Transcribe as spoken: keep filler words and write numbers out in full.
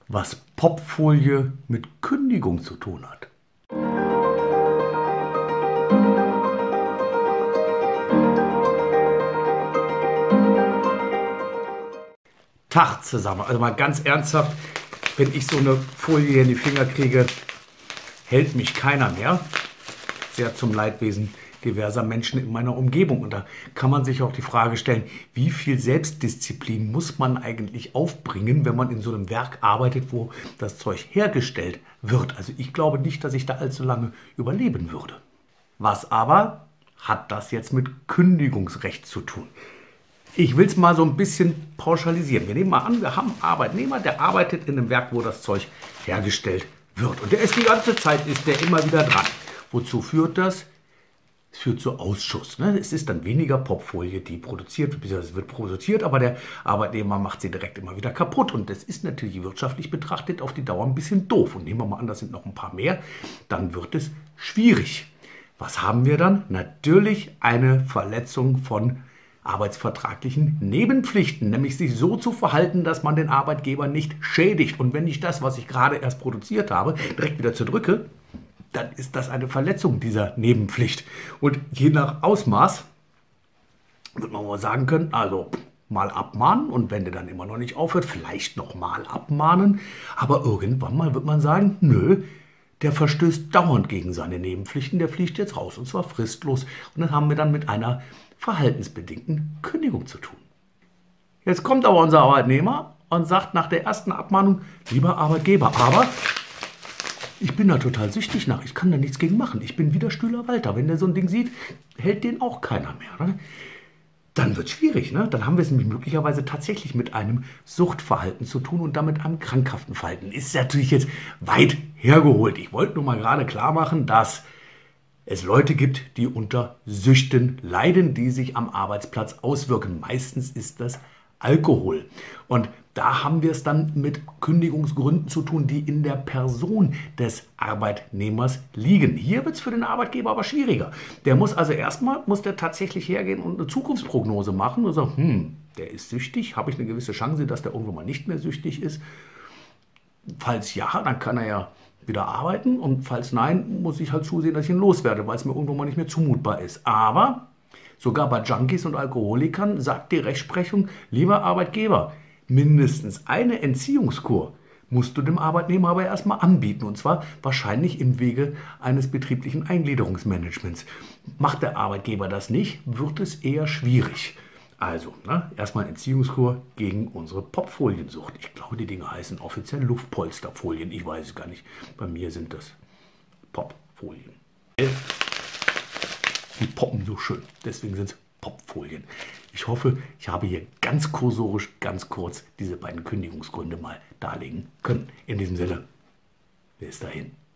was Popfolie mit Kündigung zu tun hat. Tag zusammen, also mal ganz ernsthaft, wenn ich so eine Folie in die Finger kriege, hält mich keiner mehr. Sehr zum Leidwesen diverser Menschen in meiner Umgebung. Und da kann man sich auch die Frage stellen, wie viel Selbstdisziplin muss man eigentlich aufbringen, wenn man in so einem Werk arbeitet, wo das Zeug hergestellt wird. Also ich glaube nicht, dass ich da allzu lange überleben würde. Was aber hat das jetzt mit Kündigungsrecht zu tun? Ich will es mal so ein bisschen pauschalisieren. Wir nehmen mal an, wir haben einen Arbeitnehmer, der arbeitet in einem Werk, wo das Zeug hergestellt wird. Und der ist die ganze Zeit, ist der immer wieder dran. Wozu führt das? Es führt zu Ausschuss. Ne? Es ist dann weniger Popfolie, die produziert wird, beziehungsweise es wird produziert, aber der Arbeitnehmer macht sie direkt immer wieder kaputt. Und das ist natürlich wirtschaftlich betrachtet auf die Dauer ein bisschen doof. Und nehmen wir mal an, das sind noch ein paar mehr, dann wird es schwierig. Was haben wir dann? Natürlich eine Verletzung von arbeitsvertraglichen Nebenpflichten, nämlich sich so zu verhalten, dass man den Arbeitgeber nicht schädigt. Und wenn ich das, was ich gerade erst produziert habe, direkt wieder zerdrücke, dann ist das eine Verletzung dieser Nebenpflicht. Und je nach Ausmaß wird man mal sagen können, also mal abmahnen und wenn der dann immer noch nicht aufhört, vielleicht noch mal abmahnen. Aber irgendwann mal wird man sagen, nö, der verstößt dauernd gegen seine Nebenpflichten, der fliegt jetzt raus und zwar fristlos. Und dann haben wir dann mit einer verhaltensbedingten Kündigung zu tun. Jetzt kommt aber unser Arbeitnehmer und sagt nach der ersten Abmahnung, lieber Arbeitgeber, aber ich bin da total süchtig nach, ich kann da nichts gegen machen, ich bin wie der Stühler Walter. Wenn der so ein Ding sieht, hält den auch keiner mehr. Ne? Dann wird es schwierig. Ne? Dann haben wir es nämlich möglicherweise tatsächlich mit einem Suchtverhalten zu tun und damit einem krankhaften Verhalten. Ist natürlich jetzt weit hergeholt. Ich wollte nur mal gerade klar machen, dass es Leute gibt, die unter Süchten leiden, die sich am Arbeitsplatz auswirken. Meistens ist das Alkohol. Und da haben wir es dann mit Kündigungsgründen zu tun, die in der Person des Arbeitnehmers liegen. Hier wird es für den Arbeitgeber aber schwieriger. Der muss also erstmal, muss der tatsächlich hergehen und eine Zukunftsprognose machen und sagen, hm, der ist süchtig, habe ich eine gewisse Chance, dass der irgendwann mal nicht mehr süchtig ist? Falls ja, dann kann er ja wieder arbeiten und falls nein, muss ich halt zusehen, dass ich ihn loswerde, weil es mir irgendwann mal nicht mehr zumutbar ist. Aber sogar bei Junkies und Alkoholikern sagt die Rechtsprechung, lieber Arbeitgeber, mindestens eine Entziehungskur musst du dem Arbeitnehmer aber erstmal anbieten. Und zwar wahrscheinlich im Wege eines betrieblichen Eingliederungsmanagements. Macht der Arbeitgeber das nicht, wird es eher schwierig. Also, ne, erstmal Entziehungskur gegen unsere Popfoliensucht. Ich glaube, die Dinge heißen offiziell Luftpolsterfolien. Ich weiß es gar nicht. Bei mir sind das Popfolien. Die poppen so schön. Deswegen sind es Popfolien. Ich hoffe, ich habe hier ganz kursorisch, ganz kurz diese beiden Kündigungsgründe mal darlegen können. In diesem Sinne, bis dahin.